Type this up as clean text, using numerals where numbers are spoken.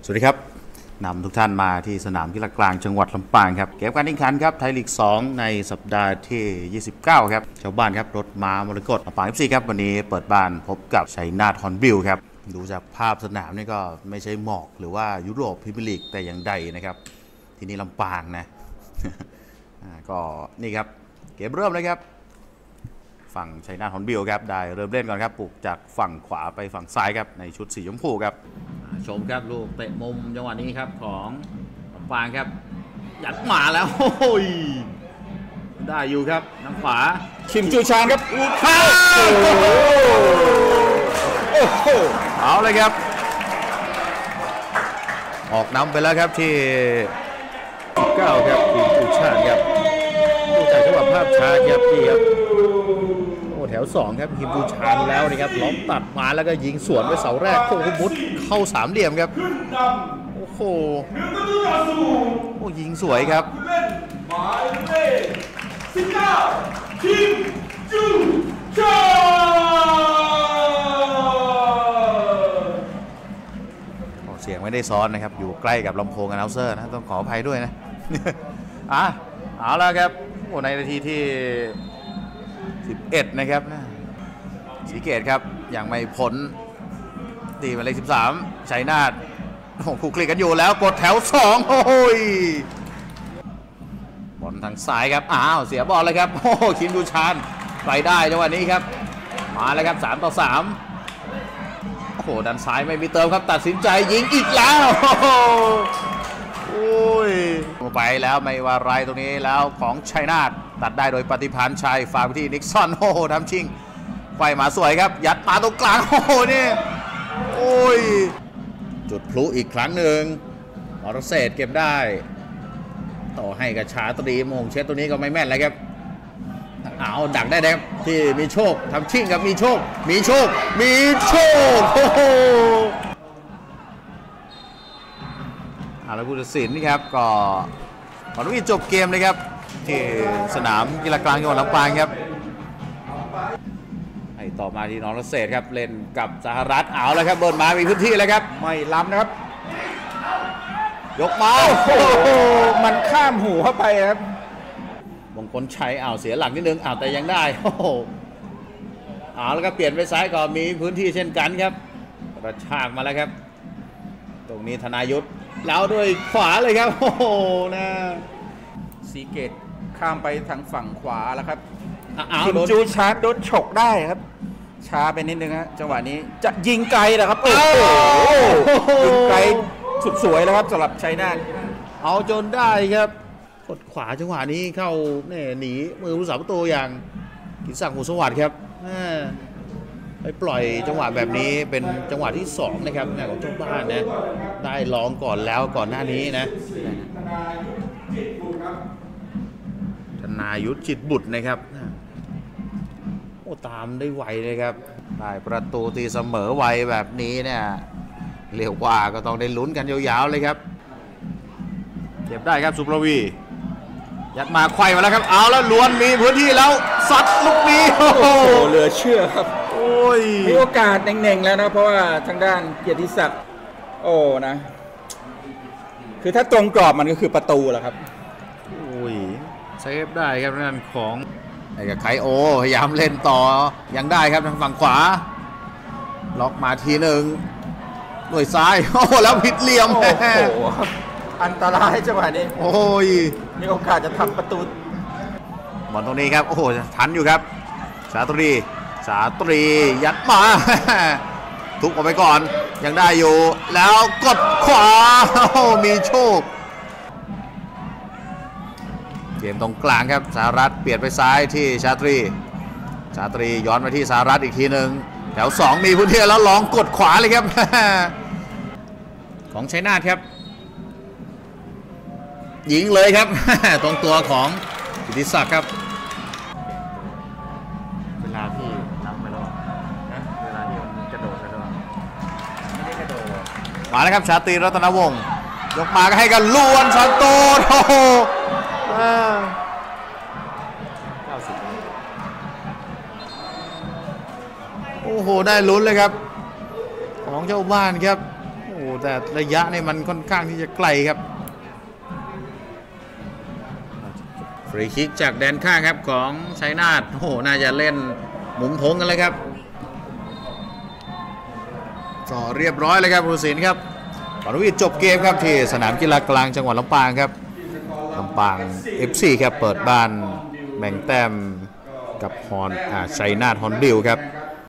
สวัสดีครับนำทุกท่านมาที่สนามกีฬากลางจังหวัดลำปางครับเกมการแข่งขันครับไทยลีก 2ในสัปดาห์ที่ 29 ครับชาวบ้านครับรถม้ามรกตลำปาง FC ครับวันนี้เปิดบ้านพบกับชัยนาทฮอร์นบิลครับดูจากภาพสนามนี่ก็ไม่ใช่หมอกหรือว่ายุโรปพรีเมียร์ลีกแต่อย่างใดนะครับที่นี่ลำปางนะ ก็นี่ครับเกมเริ่มเลยครับฝั่งชัยนาทฮอร์นบิลครับได้เริ่มเล่นก่อนครับปลุกจากฝั่งขวาไปฝั่งซ้ายครับในชุดสีชมพูครับชมครับลูกเตะมุมจังหวะนี้ครับของลำปางครับยัดมาแล้วโอ้ยได้อยู่ครับทางขวาคิมจูชานครับข้าเอาเลยครับออกนำไปแล้วครับที่9ครับคิมจูชานครับดูจากจังหวะภาพช้าครับที่ครับแถว2ครับคิมจูชานแล้วนี่ครับล้อมตัดมาแล้วก็ยิงสวนไปเสาแรกโค้งมุดเข้า3เหลี่ยมครับโอ้โหยิงสวยครับหมายเลข19คิมจูชานเสียงไม่ได้ซ้อนนะครับอยู่ใกล้กับลำโพงอนาลเซอร์นะต้องขออภัยด้วยนะ เอาแล้วครับในนาทีที่11นะครับศรีเกตครับยังไม่พ้นตีมาเลข13ชัยนาทคู่คลิกกันอยู่แล้วกดแถว2โอ้ยบอลทางซ้ายครับเสียบอลเลยครับคิมจูชานไปได้จังหวะนี้ครับมาแล้วครับ3-3ด้านซ้ายไม่มีเติมครับตัดสินใจยิงอีกแล้วโอ้ยไปแล้วไม่ว่าไรตรงนี้แล้วของชัยนาทตัดได้โดยปฏิพันธ์ชัยฝากไปที่นิกซอนทำชิงไฟมาสวยครับยัดมาตรงกลางนี่โอ้ยจุดพลุอีกครั้งหนึ่งมอร์เซตเก็บได้ต่อให้กับชาตรีมงเช็ดตัวนี้ก็ไม่แม่นเลยครับดักได้ครับที่มีโชคทำชิงกับมีโชคแล้วผู้ตัดสินนี่ครับก็ขออนุญาตจบเกมเลยครับที่สนามกีฬากลางจังหวัดลำปางครับให้ต่อมาที่นอร์เซตครับเล่นกับสหรัฐแล้วครับเบิร์นมามีพื้นที่แล้วครับไม่ล้ำนะครับยกมามันข้ามหูเข้าไปครับมงคลชัยเสียหลักนิดนึงแต่ยังได้แล้วก็เปลี่ยนไปซ้ายก็มีพื้นที่เช่นกันครับกระชากมาแล้วครับตรงนี้ธนายุทธแล้วด้วยขวาเลยครับนะสีเกตข้ามไปทางฝั่งขวาแล้วครับคิมจูชานโดนฉกได้ครับช้าไปนิดนึงฮะจังหวะนี้จะยิงไกลนะครับยิงไกลสุดสวยแล้วครับสำหรับชัยนาทเอาจนได้ครับกดขวาจังหวะนี้เข้าหนีมือผู้สาประตูอย่างกิติศักดิ์ หูสวัสดิ์ครับไปปล่อยจังหวะแบบนี้เป็นจังหวะที่2นะครับของเจ้าบ้านนะได้ลองก่อนแล้วก่อนหน้านี้นะธนายุทธจิตบุตรนะครับตามได้ไวเลยครับได้ประตูตีเสมอไวแบบนี้เนี่ยเร็วกว่าก็ต้องได้ลุ้นกันยาวๆเลยครับเก็บได้ครับสุปรวียัดมาไขว้มาแล้วครับแล้วล้วนมีพื้นที่แล้วซัดลูกนี้เหลือเชื่อครับมีโอกาสเน่งๆแล้วนะเพราะว่าทางด้านเกียรติศักดิ์นะคือถ้าตรงกรอบมันก็คือประตูแหละครับเซฟได้ครับนั่นของไอ้กับไคโอพยายามเล่นต่อยังได้ครับทางฝั่งขวาล็อกมาทีหนึ่งด้วยซ้ายแล้วผิดเหลี่ยมอันตรายจังหวะนี้มีโอกาสจะทำประตูบอลตรงนี้ครับทันอยู่ครับสาตรียัดมาทุกออกไปก่อนยังได้อยู่แล้วกดขวามีโชคเกมตรงกลางครับสหรัฐเปลี่ยนไปซ้ายที่ชาตรีย้อนมาที่สหรัฐอีกทีหนึ่งแถว2มีพื้นที่แล้วลองกดขวาเลยครับ ของชัยนาทครับยิงเลยครับ ตรงตัวของกิติศักดิ์ครับเวลาที่นำไปแล้วนะเวลาที่มันกระโดดไม่ได้กระโดดมาแล้วครับชาตรีรัตนวงศ์ยกมาก็ให้กันล้วนสันโต90ได้ลุ้นเลยครับของเจ้าบ้านครับแต่ระยะนี่มันค่อนข้างที่จะไกลครับฟรีคิกจากแดนข้างครับของชัยนาทโอ้โหน่าจะเล่นหมุนธงกันเลยครับก็เรียบร้อยเลยครับผู้ตัดสินครับปานวิทย์จบเกมครับที่สนามกีฬากลางจังหวัดลำปางครับลำปาง FC ครับเปิดบ้านแบ่งแต้มกับชัยนาทฮอนบิลครับ